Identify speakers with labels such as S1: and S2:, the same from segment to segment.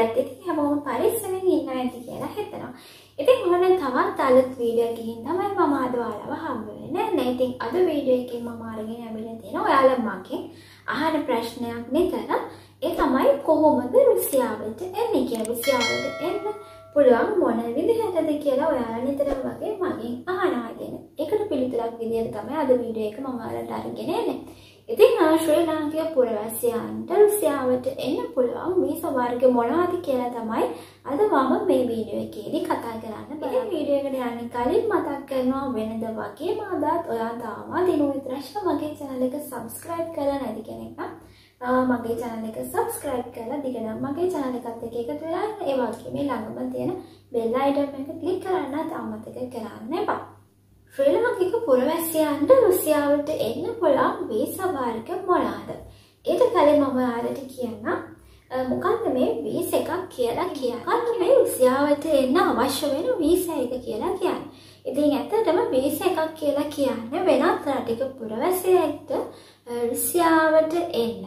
S1: වීඩියෝත් ඉතින් හැමෝම පරිස්සමෙන් ඉන්න ඇති කියලා හිතනවා. ඉතින් මොන තවත් අලුත් වීඩියෝ එකකින් තමයි මම අද ඔයාලව හම්බ වෙන්නේ. නේ ඉතින් අද වීඩියෝ එකකින් මම අරගෙන ඇවිල්ලා තියෙනවා ඔයාලා මගෙන් අහන ප්‍රශ්නයක් නිතර. ඒ තමයි කොහොමද රුසියාවට එන්නේ කියලා. රුසියාවට එන්න පුළුවන් මොන විදිහටද කියලා ඔයාලා නිතරම වගේ මගෙන් අහනවා ඉතින්. ඒකට පිළිතුරක් විදිහට තමයි අද වීඩියෝ එක මම ඔයාලට අරගෙන එන්නේ. ඉතින් ශ්‍රී ලාංකික පුරවැසියන්ට රුසියාවට එන්න පුළුවන් වීසා වර්ග මොනවද කියලා තමයි අද මම මේ වීඩියෝ එකේදී කතා කරන්න බලන්නේ. ඉතින් වීඩියෝ එකට යන්න කලින් මතක් කරනවා වෙනද වගේම අදත් ඔයා තාම දිනුවිත රශ්ම මගේ channel එක subscribe කරලා නැති කෙනෙක් නම් මගේ channel එක subscribe කරලා දිගටම මගේ channel එකත් එක්ක එකතු වෙලා ඒ වගේම ළඟම තියෙන bell icon එක click කරන්න අමතක කරන්න එපා. ශ්‍රී ලාංකික පුරවැසියන්ට රුසියාවට එන්න පුළුවන් වීසා වර්ග මොනවාද? ඊට කලින් මම ඔයාලට කියන්නම් මොකක්ද මේ වීසා එකක් කියලා කියන්නේ. මොකක්ද මේ රුසියාවට එන්න අවශ්‍ය වෙන වීසා එක කියලා කියන්නේ. ඉතින් ඇත්තටම වීසා එකක් කියලා කියන්නේ වෙනත් රටක පුරවැසියෙක්ට රුසියාවට එන්න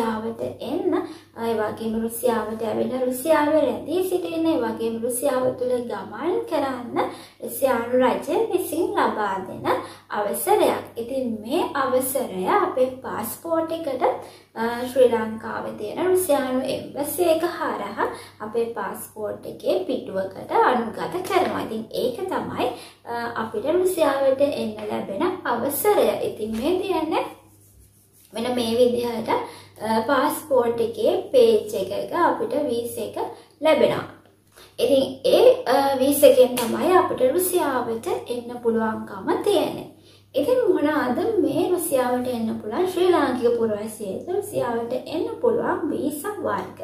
S1: ඒ වගේම රුසියාවට ඇවිල්ලා රුසියාවේ රැඳී සිටින්න ඒ වගේම රුසියාව තුළ ගමන් කරන්න රුසියානු රජය විසින් ලබා දෙන අවසරයක්. ඉතින් මේ අවසරය අපේ පාස්පෝර්ට් එකට ශ්‍රී ලංකාවේ තියෙන රුසියානු එම්බසි එක හරහා අපේ පාස්පෝර්ට් එකේ පිටුවකට අනුගත කරනවා. ඉතින් ඒක තමයි අපිට රුසියාවට එන්න ලැබෙන අවසරය. ඉතින් මේ කියන්නේ මෙන්න මේ විදිහට පාස්පෝර්ට් එකේ පේජ් එකක අපිට වීසා එක ලැබෙනවා. ඉතින් ඒ වීසා එකෙන් තමයි අපිට රුසියාවට එන්න පුළුවන්කම තියෙන්නේ. ඉතින් මොනවාද මේ රුසියාවට එන්න පුළුවන් ශ්‍රී ලාංකික පුරවැසියෙකුට රුසියාවට එන්න පුළුවන් වීසා වර්ග.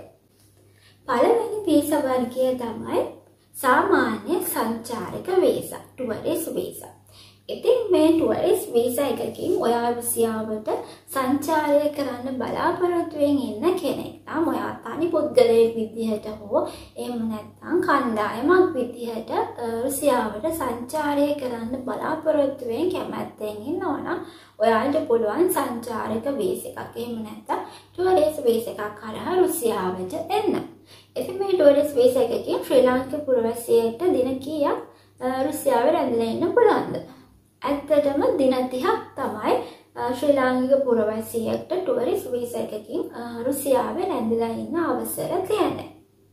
S1: පළවෙනි වීසා වර්ගය තමයි සාමාන්‍ය සංචාරක වීසා, ටුවරිස්ට් වීසා. ඉතින් මේ ටුවරිස්ට් වීසා එකකින් ඔයා රුසියාවට සංචාරය කරන්න බලාපොරොත්තු වෙමින් ඉන්න කෙනෙක් නම් ඔයා තනි පුද්ගලයෙක් විදිහට හෝ එහෙම නැත්නම් කණ්ඩායමක් විදිහට රුසියාවට සංචාරය කරන්න බලාපොරොත්තු වෙමින් කැමැත්තෙන් ඉන්නවා නම් ඔයාලට පුළුවන් සංචාරක වීසා එකක් එහෙම නැත්නම් ටුවරිස්ට් වීසා එකක් කරා රුසියාවට එන්න. ඉතින් මේ ටුවරිස්ට් වීසා එකකින් ශ්‍රී ලාංකික පුරවැසියෙක්ට දින කීයක් රුසියාවේ රැඳලා ඉන්න පුළුවන්ද? ඇත්තටම දින 30ක් තමයි ශ්‍රී ලාංකික පුරවැසියෙක්ට ටුවරිස්ට් වීසා එකකින් රුසියාවේ රැඳලා ඉන්න අවසර තියෙන්නේ.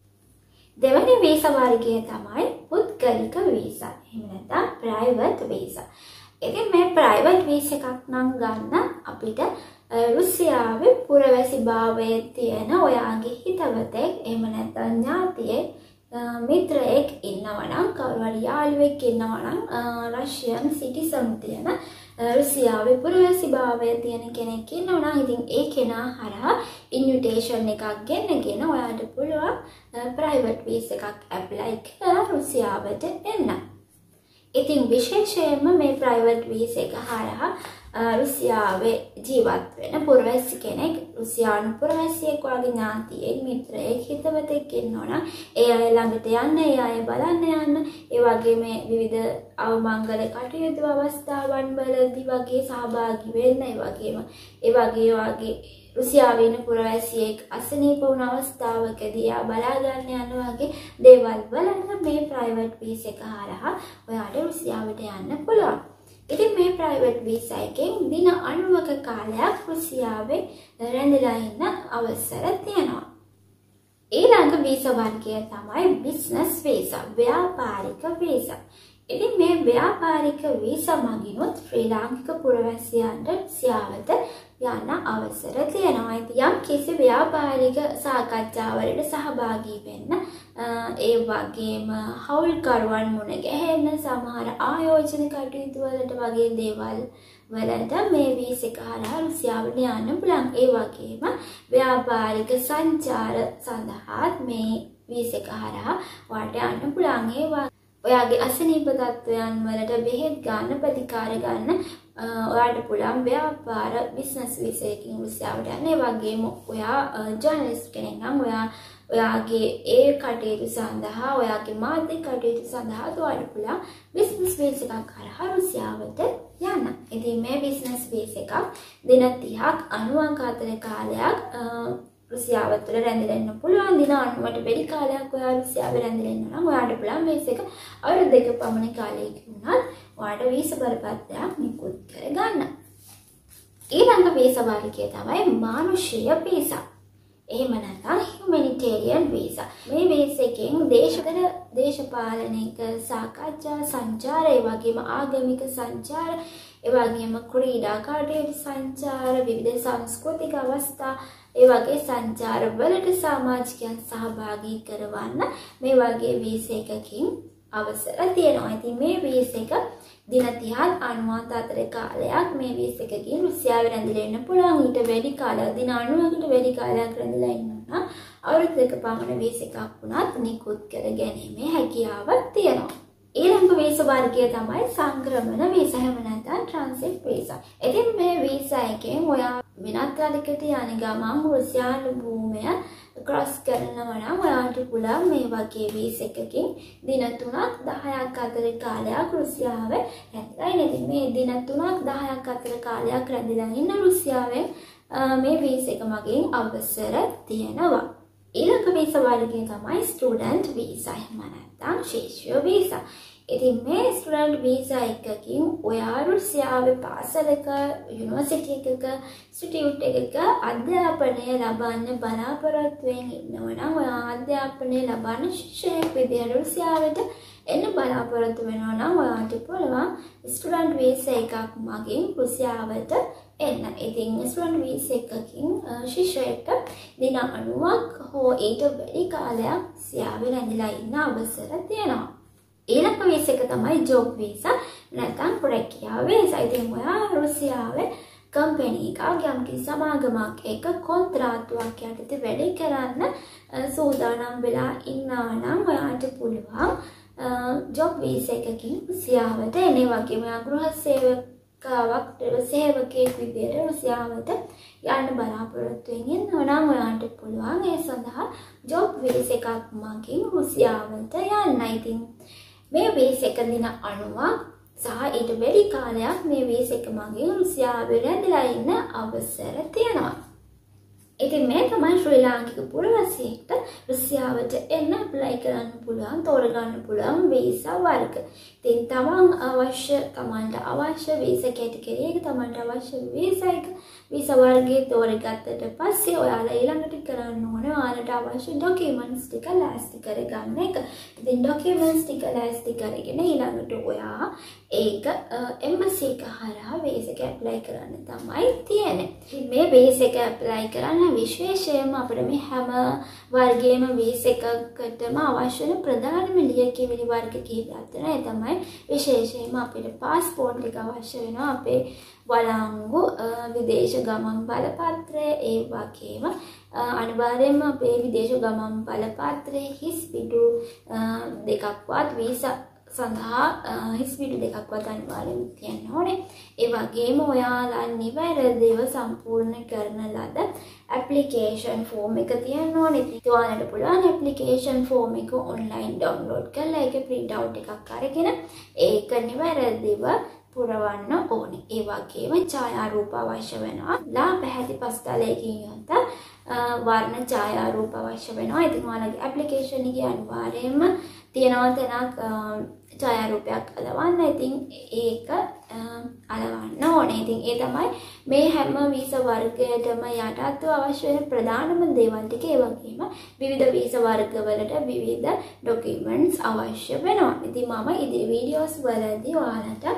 S1: දෙවැනි වීසා වර්ගය තමයි පුද්ගලික වීසා. එහෙම නැත්නම් ප්‍රයිවට් වීසා. ඉතින් මේ ප්‍රයිවට් වීසා එකක් නම් ගන්න අපිට රුසියාවේ පුරවැසි භාවයේ තියෙන ඔයාගේ හිතවතෙක් එහෙම නැත්නම් ඥාතියෙක් මිත්‍රයෙක් ඉන්නවා නම් කවුරු හරි යාළුවෙක් ඉන්නවා නම් රෂියන් සිටිසන් තියෙන රුසියාවේ පුරවැසි භාවයේ තියෙන කෙනෙක් ඉන්නවා නම් ඉතින් ඒ කෙනා හරහා ඉන්විටේෂන් එකක් ගෙනගෙන ඔයාලට පුළුවන් ප්‍රයිවට් වීසා එකක් ඇප්ලයි කරලා රුසියාවට එන්න. ඉතින් විශේෂයෙන්ම මේ ප්‍රයිවට් වීසා එක හරහා රුසියාවේ ජීවත් වෙන පුරවැසි කෙනෙක් රුසියානු පුරවැසියෙක් වගේ ඥාතියෙක් මිත්‍රයෙක් හිතවතෙක් ඉන්නවා නම් ඒ අය ළඟට යන්න, ඒ අය බලන්න යන්න, ඒ වගේම විවිධ අවමංගල කටයුතු අවස්ථාවන් වලදී වගේ සහභාගී වෙන්න, ඒ වගේ රුසියාවේ ඉන්න පුරවැසියෙක් අසනීප වුණ අවස්ථාවකදී ආ බලා ගන්න යන වගේ දේවල් වලට මේ ප්‍රයිවට් වීසා එක හරහා ඔයාලට රුසියාවට යන්න පුළුවන්. ඉතින් මේ ප්‍රයිවට් වීසා එකෙන් දින 90ක කාලයක් රුසියාවේ රැඳලා ඉන්න අවසර තියෙනවා. ඊළඟ වීසා වර්ගය තමයි බිස්නස් වීසා, ව්‍යාපාරික වීසා. ඉතින් මේ ව්‍යාපාරික වීසා මගිනුත් ශ්‍රී ලාංකික පුරවැසියන්ට රුසියාවට යන්න අවසර තියෙනවා. ඉතින් යම් කිසි ව්‍යාපාරික සාකච්ඡාවලට සහභාගී වෙන්න, ඒ වගේම හවුල්කරුවන් මුණ ගැහෙන්න, සමහර ආයෝජන කටයුතු වලට වගේ දේවල් වලට මේ වීසා එක හරහා රුසියාවට යන්න පුළුවන්. ඒ වගේම ව්‍යාපාරික සංචාර සඳහා මේ වීසා එක හරහා ඔයාලට යන්න පුළුවන්. ඔයාගේ අසනීප තත්ත්වයන් වලට බෙහෙත් ගන්න, ප්‍රතිකාර ගන්න ඔයාලට පුළුවන් ව්‍යාපාර බිස්නස් වීසා එකකින් රුසියාවට යන්න. ඒ වගේම ඔයා ජර්නලිස්ට් කෙනෙක් නම් ඔයාගේ ඒ කටයුතු සඳහා, ඔයාගේ මාධ්‍ය කටයුතු සඳහා ඔයාලට පුළුවන් බිස්නස් වීසා එකක් හරහා රුසියාවට යන්න. ඉතින් මේ බිස්නස් වීසා එකක් දින 30ක් 90ක අතර කාලයක් රුසියාව තුළ රැඳිලා ඉන්න පුළුවන්. දින 90ට වැඩි කාලයක් ඔයා රුසියාවේ රැඳිලා ඉන්නවා නම් ඔයාට පුළුවන් වීසා එක අවුරුදු 2 පමණ කාලයක වුණත් ඔයාට වීසා බලපත්‍රයක් නිකුත් කරගන්න. ඊළඟ වීසා වර්ගය තමයි මානුෂීය වීසා. එහෙම නැත්නම් humanitarian visa. මේ වීසා එකෙන් දේශපාලනික සාකච්ඡා සංචාර, ඒ වගේම ආගමික සංචාර, ඒ වගේම ක්‍රීඩා කටයුතු සංචාර, විවිධ සංස්කෘතික අවස්ථා, ඒ වගේ සංචාර වලට සමාජිකයන් සහභාගී කරවන්න මේ වගේ වීසා එකකින් අවසර තියෙනවා. ඉතින් මේ වීසා එක දින 30ත් 90ත් අතර කාලයක් මේ වීසා එකකින් රුසියාවේ රැඳිලා ඉන්න පුළුවන්. ඊට වැඩි කාලයක් දින 90කට වැඩි කාලයක් රැඳිලා ඉන්නවා නම් අවුරුදු 2 පමණ වීසා එකක් වුණත් නිකුත් කර ගැනීමේ හැකියාවක් තියෙනවා. ඊළඟ වීසා වර්ගය තමයි සංක්‍රමණ වීසා, එහෙම නැත්නම් ට්‍රාන්සිට් වීසා. ඉතින් මේ වීසා එකෙන් ඔයා වෙනත් රටකට යන ගමන් රුසියානු භූමිය ක්‍රොස් කරනවා නම් ඔයාට පුළුවන් මේ වගේ වීසා එකකින් දින 3ක් 10ක් අතර කාලයක් රුසියාවේ රැඳිලා ඉන්න. ඉතින් මේ දින 3ක් 10ක් අතර කාලයක් රැඳිලා ඉන්න රුසියාවේ මේ වීසා එක මගින් අවසර තියෙනවා. ඊළඟ වීසා වර්ගය තමයි ස්ටුඩන්ට් වීසා, එහෙම නැත්නම් ශිෂ්‍ය වීසා. ඉතින් මේ ස්ටුඩන්ට් වීසා එකකින් ඔයා රුසියාවේ පාසලක, යුනිවර්සිටි එකක, ඉන්ස්ටිටියුට් එකක අධ්‍යාපනය ලබන්න බලාපොරොත්තු වෙමින් ඉන්නවා නම් ඔයා අධ්‍යාපනය ලබන ශිෂ්‍යයෙක් විදියට රුසියාවට එන්න බලාපොරොත්තු වෙනවා නම් ඔයාට පුළුවන් ස්ටුඩන්ට් වීසා එකක් මගින් රුසියාවට එන්න. ඉතින් ස්ටුඩන්ට් වීසා එකකින් ශිෂ්‍යයෙක්ට දින 90ක් හෝ ඊට වැඩි කාලයක් රුසියාවේ රැඳිලා ඉන්න අවසර තියෙනවා. ඊළඟ වීසා එක තමයි ජොබ් වීසා නැත්නම් රැකියාව වීසා. ඉතින් ඔයා රුසියාවේ කම්පැනි එකක් යම්කිසි සමාගමක් එක කොන්ත්‍රාත්තුවක් යටතේ වැඩ කරන්න සූදානම් වෙලා ඉන්නවා නම් ඔයාට පුළුවන් ජොබ් වීසා එකකින් රුසියාවට එන්න. ඒ වගේම ගෘහ සේවකයෙක් විදියට රුසියාවට යන්න බලාපොරොත්තු වෙනවා නම් ඔයාට පුළුවන් ඒ සඳහා ජොබ් වීසා එකක් මගින් රුසියාවට යන්න. ඉතින් මේ වීසා එක දින 90ක් සහ ඊට වැඩි කාලයක් මේ වීසා එක මගින් රුසියාවේ රැඳිලා ඉන්න අවසර තියෙනවා. ඉතින් මේ තමයි ශ්‍රී ලාංකික පුරවැසියෙක්ට රුසියාවට එන්න ඇප්ලයි කරන්න පුළුවන්, තෝරගන්න පුළුවන් වීසා වර්ග. ඉතින් තමන්ට අවශ්‍ය වීසා කැටගරියක තමන්ට අවශ්‍ය වීසා එක වීසා වර්ගය තෝරගත්තට පස්සේ ඔයාලා ඊළඟට කරන්න ඕනේ ඔයාලට අවශ්‍ය ඩොකියුමන්ට්ස් ටික ලෑස්ති කරගන්න එක. ඉතින් ඩොකියුමන්ට්ස් ටික ලෑස්ති කරගෙන ඊළඟට ඔයා ඒක එම්බසි එක හරහා වීසා එක ඇප්ලයි කරන්න තමයි තියෙන්නේ. ඉතින් මේ වීසා එක ඇප්ලයි කරන්න විශේෂයෙන්ම අපිට මේ හැම වර්ගයේම වීසා එකකටම අවශ්‍ය වෙන ප්‍රධානම ලියකියවිලි වර්ග කිහිපයක් තියෙනවා. ඒ තමයි විශේෂයෙන්ම අපිට පාස්පෝර්ට් එක අවශ්‍ය වෙනවා, අපේ වළංගු, විදේශ ගමන් බලපත්‍රය, ඒ වගේම අනිවාර්යයෙන්ම අපේ විදේශ ගමන් බලපත්‍රයේ හිස් පිටු දෙකක්වත් වීසා සඳහා හිස් පිටු දෙකක්වත් අනිවාර්යයෙන් තියන්න ඕනේ. ඒ වගේම ඔයාලා නිවැරදිව සම්පූර්ණ කරන ලද ඇප්ලිකේෂන් ෆෝම් එක තියන්න ඕනේ. ඉතින් ඔයාලට පුළුවන් ඇප්ලිකේෂන් ෆෝම් එක ඔන්ලයින් ඩවුන්ලෝඩ් කරලා ඒකේ print out එකක් අරගෙන ඒක නිවැරදිව පුරවන්න ඕනේ. ඒ වගේම ඡායාරූප අවශ්‍ය වෙනවා. ලා පැහැති පස්තලයකින් යොත වර්ණ ඡායාරූප අවශ්‍ය වෙනවා. ඉතින් ඔයාලගේ ඇප්ලිකේෂන් එකේ අනිවාර්යයෙන්ම තියෙනවා තැනක් ඡායාරූපයක් අලවන්න. ඉතින් ඒක අලවන්න ඕනේ. ඉතින් ඒ තමයි මේ හැම වීසා වර්ගයකටම යටත්ව අවශ්‍ය වෙන ප්‍රධානම දේවල් ටික. ඒ වගේම විවිධ වීසා වර්ගවලට විවිධ ඩොකියුමන්ට්ස් අවශ්‍ය වෙනවා. ඉතින් මම ඉදිරි වීඩියෝස් වලදී ඔයාලට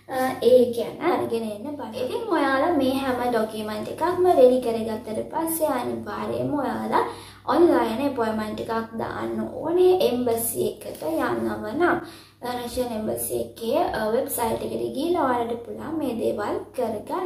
S1: ඒ කියන්නේ අරගෙන එන්න බලන්න. ඉතින් ඔයාලා මේ හැම ඩොකියුමන්ට් එකක්ම රෙඩි කරගත්තට පස්සේ අනිවාර්යයෙන්ම ඔයාලා ඔන්ලයින් අපොයින්ට්මන්ට් එකක් දාන්න ඕනේ එම්බසි එකට යන්නම නම්. රෂියන් එම්බසි එකේ වෙබ්සයිට් එකට ගිහලා ඔයාලට පුළුවන් මේ දේවල් කරගන්න.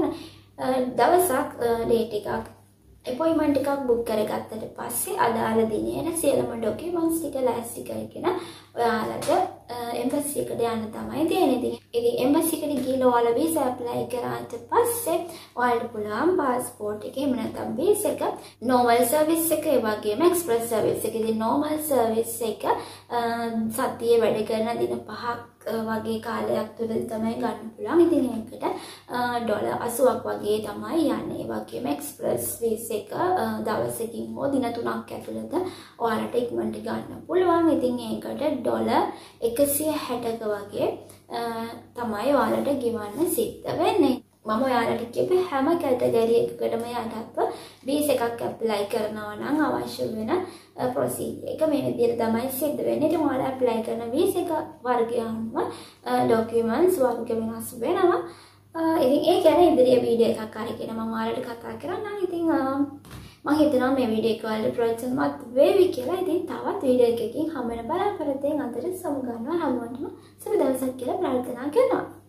S1: දවසක් ඩේට් එකක් අපොයින්ට්මන්ට් එකක් බුක් කරගත්තට පස්සේ අදාළ දිනේන සියලුම ඩොකියුමන්ට්ස් ටික ලෑස්ති කරගෙන ඔයාලට එම්බසි එකට යන්න තමයි තියෙන්නේ. ඉතින් එම්බසි එකට ගිහලා ඔයාලා වීසා ඇප්ලයි කරාට පස්සේ ඔයාලට පුළුවන් පාස්පෝර්ට් එක එහෙම නැත්නම් වීසා එක නෝමල් සර්විස් එක ඒ වගේම එක්ස්ප්‍රස් සර්විස් එක. ඉතින් නෝමල් සර්විස් එක සතියේ වැඩ කරන දින 5ක් වගේ කාලයක් තුළ තමයි ගන්න පුළුවන්. ඉතින් ඒකට ඩොලර් 80ක් වගේ තමයි යන්නේ. ඒ වගේම එක්ස්ප්‍රස් ෆීස් එක දවසකින් හෝ දින 3ක් ඇතුළත ඔයාලට ඉක්මනට ගන්න පුළුවන්. ඉතින් ඒකට ඩොලර් 160ක වගේ තමයි ඔයාලට ගෙවන්න සිද්ධ වෙන්නේ. මම ඔයාලට කියපු හැම කැටගරි එකකටම යටත්ව වීසා එකක් ඇප්ලයි කරනවා නම් අවශ්‍ය වෙන ප්‍රොසීජර් එක මේ විදිහට තමයි සිද්ධ වෙන්නේ. ඉතින් ඔයාලා ඇප්ලයි කරන වීසා එක වර්ගය අනුව ඩොකියුමන්ට්ස් වර්ග වෙනස් වෙනවා. ඉතින් ඒ ගැන ඉදිරියේ වීඩියෝ එකක් අරගෙන මම ඔයාලට කතා කරන්නම්. ඉතින් මම හිතනවා මේ වීඩියෝ එක ඔයාලට ප්‍රයෝජනවත් වේවි කියලා. ඉතින් තවත් වීඩියෝ එකකින් හම්බ වෙන බලාපොරොත්තුෙන් අතර සමු ගන්නවා. හැමෝටම සුබ දවසක් කියලා ප්‍රාර්ථනා කරනවා.